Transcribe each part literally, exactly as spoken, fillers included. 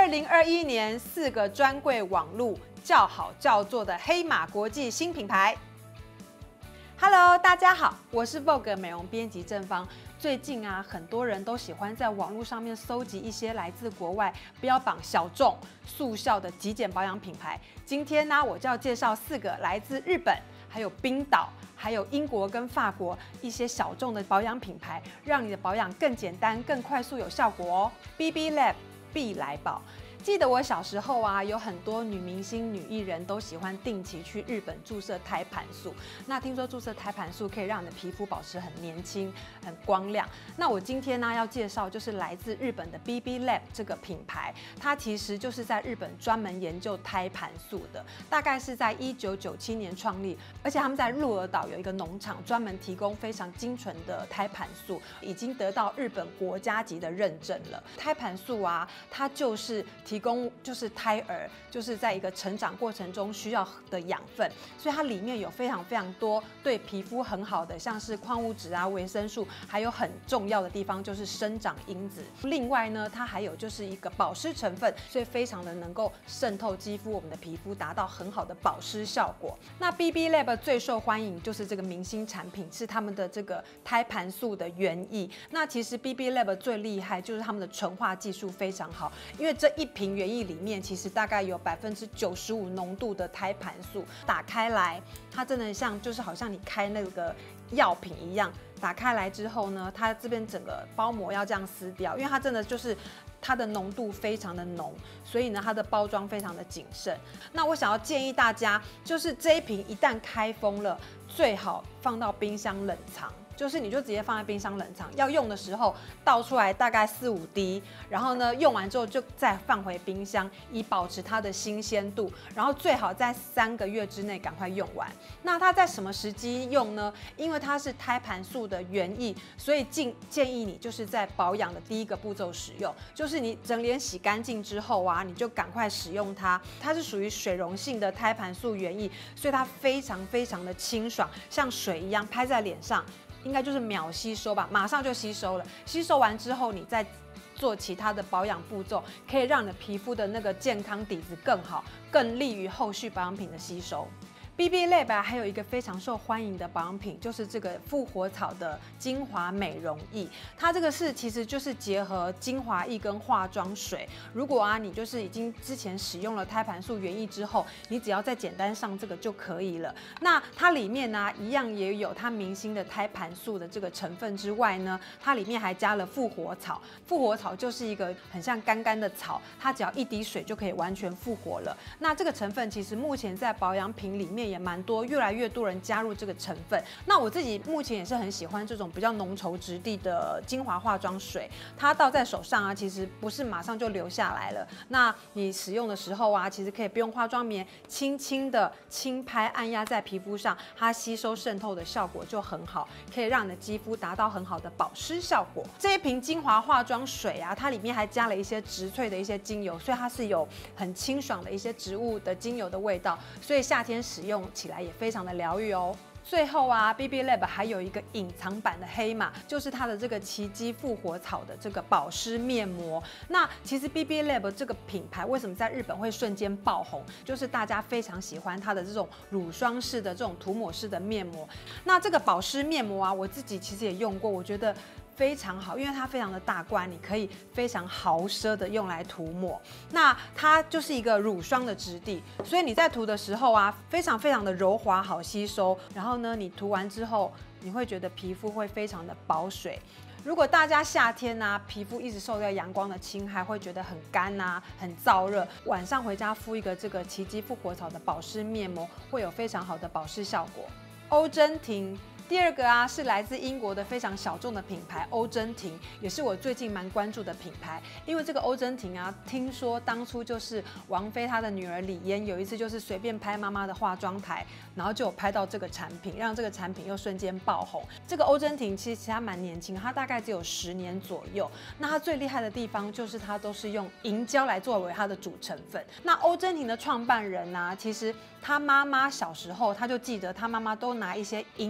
二零二一年四个专柜网路叫好叫座的黑马国际新品牌。Hello， 大家好，我是 Vogue 美容编辑郑芳。最近啊，很多人都喜欢在网络上面搜集一些来自国外标榜小众、速效的极简保养品牌。今天呢，我就要介绍四个来自日本、还有冰岛、还有英国跟法国一些小众的保养品牌，让你的保养更简单、更快速、有效果哦。B B Lab 必来宝。记得我小时候啊，有很多女明星、女艺人都喜欢定期去日本注射胎盘素。那听说注射胎盘素可以让你的皮肤保持很年轻、很光亮。那我今天呢要介绍就是来自日本的 B B Lab 这个品牌，它其实就是在日本专门研究胎盘素的，大概是在一九九七年创立，而且他们在鹿儿岛有一个农场，专门提供非常精纯的胎盘素，已经得到日本国家级的认证了。胎盘素啊，它就是提供就是胎儿就是在一个成长过程中需要的养分，所以它里面有非常非常多对皮肤很好的，像是矿物质啊、维生素，还有很重要的地方就是生长因子。另外呢，它还有就是一个保湿成分，所以非常的能够渗透肌肤，我们的皮肤达到很好的保湿效果。那 B B Lab 最受欢迎就是这个明星产品，是他们的这个胎盘素的原液。那其实 B B Lab 最厉害就是他们的纯化技术非常好，因为这一瓶原液里面其实大概有百分之九十五浓度的胎盘素，打开来，它真的像就是好像你开那个药品一样，打开来之后呢，它这边整个包膜要这样撕掉，因为它真的就是它的浓度非常的浓，所以呢它的包装非常的谨慎。那我想要建议大家，就是这一瓶一旦开封了，最好放到冰箱冷藏。就是你就直接放在冰箱冷藏，要用的时候倒出来大概四五滴，然后呢用完之后就再放回冰箱，以保持它的新鲜度。然后最好在三个月之内赶快用完。那它在什么时机用呢？因为它是胎盘素的原液，所以建建议你就是在保养的第一个步骤使用，就是你整脸洗干净之后啊，你就赶快使用它。它是属于水溶性的胎盘素原液，所以它非常非常的清爽，像水一样拍在脸上。应该就是秒吸收吧，马上就吸收了。吸收完之后，你再做其他的保养步骤，可以让你的皮肤的那个健康底子更好，更利于后续保养品的吸收。B B Lab 啊，还有一个非常受欢迎的保养品，就是这个复活草的精华美容液。它这个是其实就是结合精华液跟化妆水。如果啊你就是已经之前使用了胎盘素原液之后，你只要再简单上这个就可以了。那它里面呢、啊、一样也有它明星的胎盘素的这个成分之外呢，它里面还加了复活草。复活草就是一个很像干干的草，它只要一滴水就可以完全复活了。那这个成分其实目前在保养品里面也蛮多，越来越多人加入这个成分。那我自己目前也是很喜欢这种比较浓稠质地的精华化妆水，它倒在手上啊，其实不是马上就流下来了。那你使用的时候啊，其实可以不用化妆棉，轻轻的轻拍按压在皮肤上，它吸收渗透的效果就很好，可以让你的肌肤达到很好的保湿效果。这一瓶精华化妆水啊，它里面还加了一些植萃的一些精油，所以它是有很清爽的一些植物的精油的味道，所以夏天使用起来也非常的疗愈哦。最后啊 ，B B Lab 还有一个隐藏版的黑马，就是它的这个奇迹复活草的这个保湿面膜。那其实 B B Lab 这个品牌为什么在日本会瞬间爆红？就是大家非常喜欢它的这种乳霜式的这种涂抹式的面膜。那这个保湿面膜啊，我自己其实也用过，我觉得非常好，因为它非常的大罐，你可以非常豪奢的用来涂抹。那它就是一个乳霜的质地，所以你在涂的时候啊，非常非常的柔滑，好吸收。然后呢，你涂完之后，你会觉得皮肤会非常的保水。如果大家夏天啊，皮肤一直受到阳光的侵害，会觉得很干啊，很燥热，晚上回家敷一个这个奇迹复活草的保湿面膜，会有非常好的保湿效果。欧珍婷。第二个啊，是来自英国的非常小众的品牌欧珍婷，也是我最近蛮关注的品牌。因为这个欧珍婷啊，听说当初就是王菲她的女儿李嫣有一次就是随便拍妈妈的化妆台，然后就有拍到这个产品，让这个产品又瞬间爆红。这个欧珍婷其实其实她蛮年轻，她大概只有十年左右。那她最厉害的地方就是她都是用银胶来作为它的主成分。那欧珍婷的创办人啊，其实她妈妈小时候她就记得她妈妈都拿一些银质的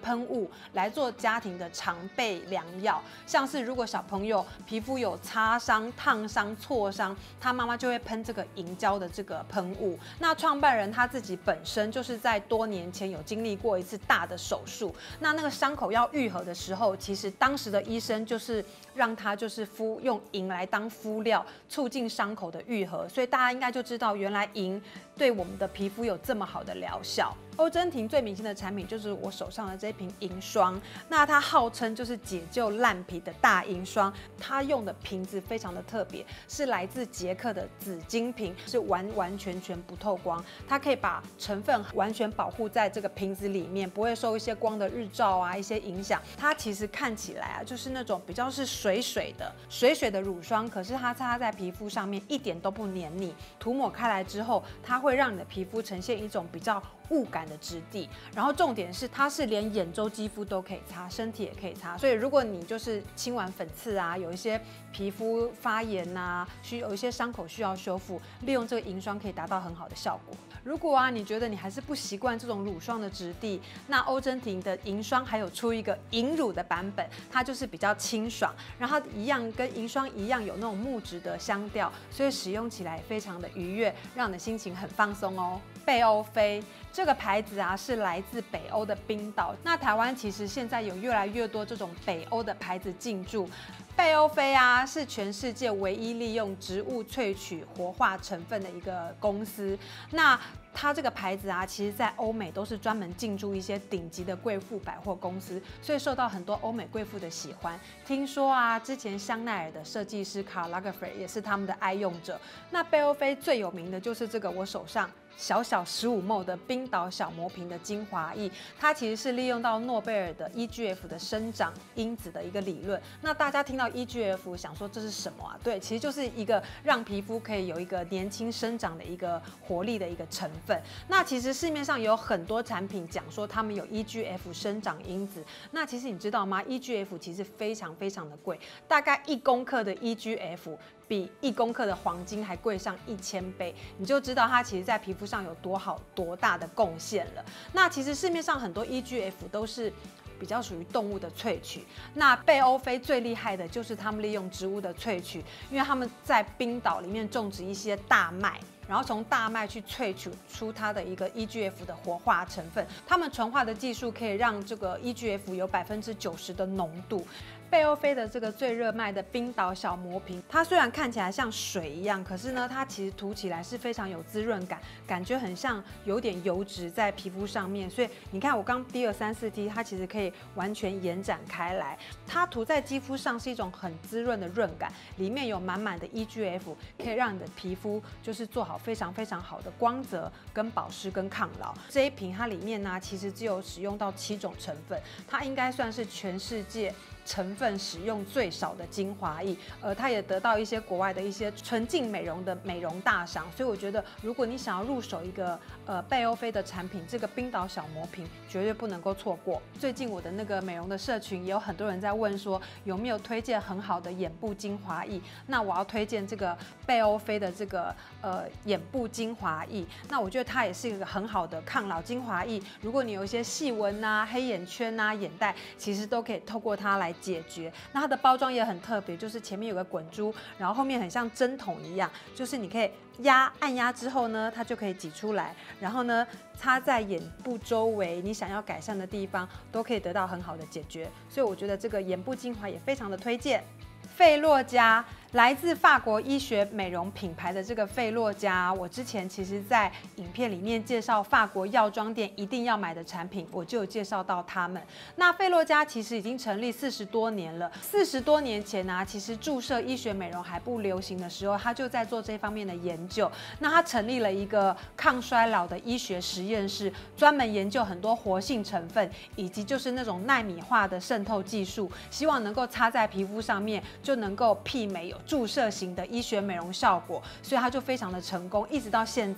喷雾来做家庭的常备良药，像是如果小朋友皮肤有擦伤、烫伤、挫伤，他妈妈就会喷这个银胶的这个喷雾。那创办人他自己本身就是在多年前有经历过一次大的手术，那那个伤口要愈合的时候，其实当时的医生就是让他就是敷用银来当敷料，促进伤口的愈合，所以大家应该就知道原来银对我们的皮肤有这么好的疗效。欧珍婷最明星的产品就是我手上的这瓶银霜，那它号称就是解救烂皮的大银霜，它用的瓶子非常的特别，是来自捷克的紫金瓶，是完完全全不透光，它可以把成分完全保护在这个瓶子里面，不会受一些光的日照啊一些影响。它其实看起来啊就是那种比较是水水的水水的乳霜，可是它擦在皮肤上面一点都不黏腻，涂抹开来之后，它会让你的皮肤呈现一种比较雾感的质地，然后重点是它是连眼周肌肤都可以擦，身体也可以擦，所以如果你就是清完粉刺啊，有一些皮肤发炎啊，需有一些伤口需要修复，利用这个银霜可以达到很好的效果。如果啊你觉得你还是不习惯这种乳霜的质地，那欧珍婷的银霜还有出一个银乳的版本，它就是比较清爽，然后一样跟银霜一样有那种木质的香调，所以使用起来非常的愉悦，让你的心情很放松哦。贝欧菲这个牌子啊，是来自北欧的冰岛。那台湾其实现在有越来越多这种北欧的牌子进驻。贝欧菲啊，是全世界唯一利用植物萃取活化成分的一个公司。那它这个牌子啊，其实在欧美都是专门进驻一些顶级的贵妇百货公司，所以受到很多欧美贵妇的喜欢。听说啊，之前香奈儿的设计师卡拉格菲也是他们的爱用者。那贝欧菲最有名的就是这个我手上小小十五 毫升的冰岛小磨瓶的精华液，它其实是利用到诺贝尔的 E G F 的生长因子的一个理论。那大家听到 E G F 想说这是什么啊？对，其实就是一个让皮肤可以有一个年轻生长的一个活力的一个成分。那其实市面上也有很多产品讲说他们有 E G F 生长因子。那其实你知道吗 ？E G F 其实非常非常的贵，大概一公克的 E G F。比一公克的黄金还贵上一千倍，你就知道它其实在皮肤上有多好多大的贡献了。那其实市面上很多 E G F 都是比较属于动物的萃取，那贝欧菲最厉害的就是他们利用植物的萃取，因为他们在冰岛里面种植一些大麦。然后从大麦去萃取出它的一个 E G F 的活化成分，他们纯化的技术可以让这个 E G F 有百分之九十的浓度。贝欧菲的这个最热卖的冰岛小磨瓶，它虽然看起来像水一样，可是呢，它其实涂起来是非常有滋润感，感觉很像有点油脂在皮肤上面。所以你看我刚滴了三四滴，它其实可以完全延展开来。它涂在肌肤上是一种很滋润的润感，里面有满满的 E G F， 可以让你的皮肤就是做好非常非常好的光泽、跟保湿、跟抗老。这一瓶它里面呢，其实只有使用到七种成分，它应该算是全世界成分使用最少的精华液，而它也得到一些国外的一些纯净美容的美容大赏。所以我觉得，如果你想要入手一个呃贝欧菲的产品，这个冰岛小磨瓶绝对不能够错过。最近我的那个美容的社群也有很多人在问说，有没有推荐很好的眼部精华液？那我要推荐这个贝欧菲的这个呃眼部精华液。那我觉得它也是一个很好的抗老精华液。如果你有一些细纹啊、黑眼圈啊、眼袋，其实都可以透过它来解决。那它的包装也很特别，就是前面有个滚珠，然后后面很像针筒一样，就是你可以压按压之后呢，它就可以挤出来，然后呢擦在眼部周围你想要改善的地方，都可以得到很好的解决。所以我觉得这个眼部精华也非常的推荐。费洛嘉来自法国医学美容品牌的这个费洛嘉，我之前其实在影片里面介绍法国药妆店一定要买的产品，我就有介绍到他们。那费洛嘉其实已经成立四十多年了，四十多年前呢、啊，其实注射医学美容还不流行的时候，他就在做这方面的研究。那他成立了一个抗衰老的医学实验室，专门研究很多活性成分，以及就是那种奈米化的渗透技术，希望能够擦在皮肤上面就能够媲美有注射型的医学美容效果，所以它就非常的成功，一直到现在，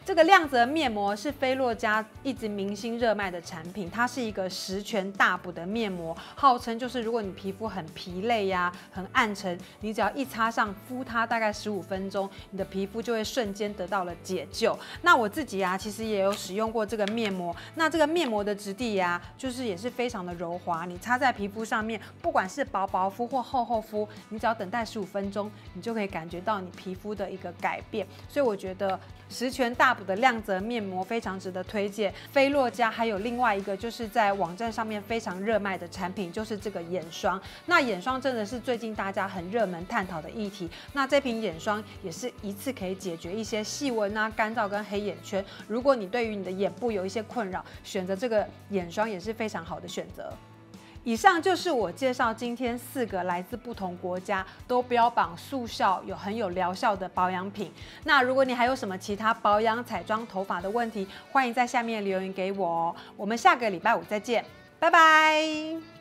这个亮泽面膜是菲洛嘉一直明星热卖的产品，它是一个十全大补的面膜，号称就是如果你皮肤很疲累呀、啊、很暗沉，你只要一擦上，敷它大概十五分钟，你的皮肤就会瞬间得到了解救。那我自己啊，其实也有使用过这个面膜，那这个面膜的质地呀、啊，就是也是非常的柔滑，你擦在皮肤上面，不管是薄薄敷或厚厚敷，你只要等待十五分钟，你就可以感觉到你皮肤的一个改变。所以我觉得十全大补的亮泽面膜非常值得推荐。菲洛嘉还有另外一个就是在网站上面非常热卖的产品，就是这个眼霜。那眼霜真的是最近大家很热门探讨的议题。那这瓶眼霜也是一次可以解决一些细纹啊、干燥跟黑眼圈。如果你对于你的眼部有一些困扰，选择这个眼霜也是非常好的选择。以上就是我介绍今天四个来自不同国家都标榜速效、有很有疗效的保养品。那如果你还有什么其他保养、彩妆、头发的问题，欢迎在下面留言给我哦。我们下个礼拜五再见，拜拜。